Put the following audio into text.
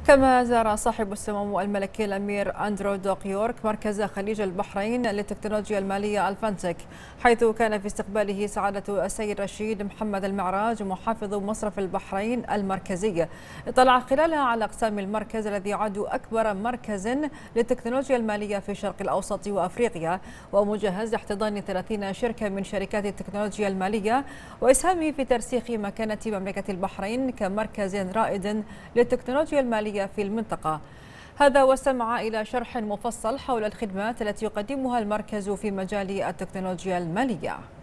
كما زار صاحب السمو الملكي الأمير أندرو دوق يورك مركز خليج البحرين للتكنولوجيا المالية الفانتك، حيث كان في استقباله سعادة السيد رشيد محمد المعراج محافظ مصرف البحرين المركزي. اطلع خلالها على أقسام المركز الذي يعد أكبر مركز للتكنولوجيا المالية في الشرق الأوسط وأفريقيا، ومجهز لاحتضان 30 شركة من شركات التكنولوجيا المالية، وإسهامه في ترسيخ مكانة مملكة البحرين كمركز رائد للتكنولوجيا المالية في المنطقة. هذا واستمع إلى شرح مفصل حول الخدمات التي يقدمها المركز في مجال التكنولوجيا المالية.